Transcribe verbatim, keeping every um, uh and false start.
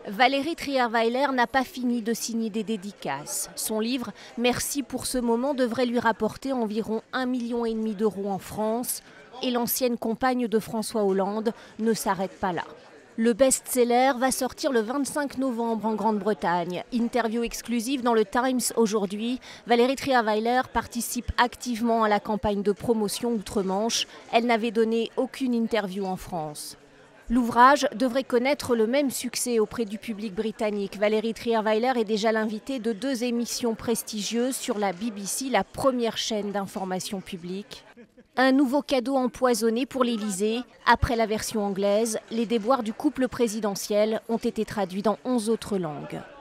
Valérie Trierweiler n'a pas fini de signer des dédicaces. Son livre « Merci pour ce moment » devrait lui rapporter environ un million et demi d'euros en France. Et l'ancienne compagne de François Hollande ne s'arrête pas là. Le best-seller va sortir le vingt-cinq novembre en Grande-Bretagne. Interview exclusive dans le Times aujourd'hui. Valérie Trierweiler participe activement à la campagne de promotion outre-Manche. Elle n'avait donné aucune interview en France. L'ouvrage devrait connaître le même succès auprès du public britannique. Valérie Trierweiler est déjà l'invitée de deux émissions prestigieuses sur la B B C, la première chaîne d'information publique. Un nouveau cadeau empoisonné pour l'Élysée. Après la version anglaise, les déboires du couple présidentiel ont été traduits dans onze autres langues.